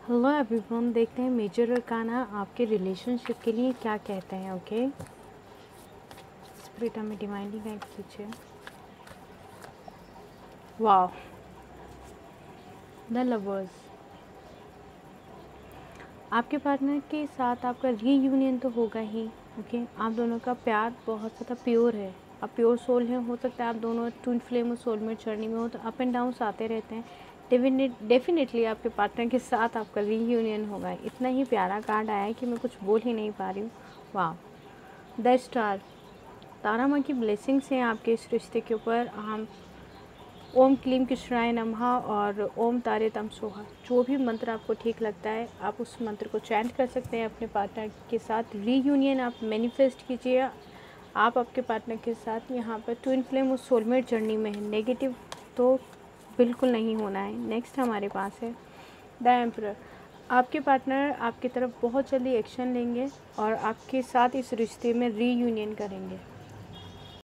Hello everyone, देखते हैं major arcana आपके रिलेशनशिप के लिए क्या कहते हैं। ओके, स्पिरिट हमें डिवाइनली गाइड कीजिए। Wow, the lovers. आपके पार्टनर के साथ आपका रीयूनियन तो होगा ही। ओके, आप दोनों का प्यार बहुत ज़्यादा प्योर है। आप प्योर सोल हैं। हो सकता है आप दोनों ट्विन फ्लेम और सोलमेट जर्नी में हो, तो अप एंड डाउन्स आते रहते हैं। डेफिनेटली आपके पार्टनर के साथ आपका रीयूनियन होगा। इतना ही प्यारा कार्ड आया है कि मैं कुछ बोल ही नहीं पा रही हूँ। वाह, द स्टार। तारा माँ की ब्लेसिंग्स हैं आपके इस रिश्ते के ऊपर। हम ओम क्लीम कृष्णाय नमः और ओम तारे तम सोहा, जो भी मंत्र आपको ठीक लगता है आप उस मंत्र को चैंट कर सकते हैं अपने पार्टनर के साथ। रीयूनियन आप मैनिफेस्ट कीजिए। आप आपके पार्टनर के साथ यहाँ पर ट्विन फ्लेम और सोलमेट जर्नी में है। नेगेटिव तो बिल्कुल नहीं होना है। नेक्स्ट हमारे पास है द एम्परर। आपके पार्टनर आपकी तरफ बहुत जल्दी एक्शन लेंगे और आपके साथ इस रिश्ते में रीयूनियन करेंगे।